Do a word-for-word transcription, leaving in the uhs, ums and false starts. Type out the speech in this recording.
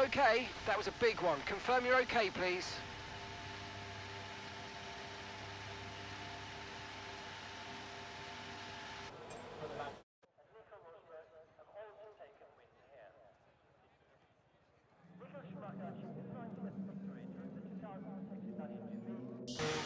okay? That was a big one. Confirm you're okay, please. Michael Schumacher achieved his ninetieth victory during the two thousand six Italian G P.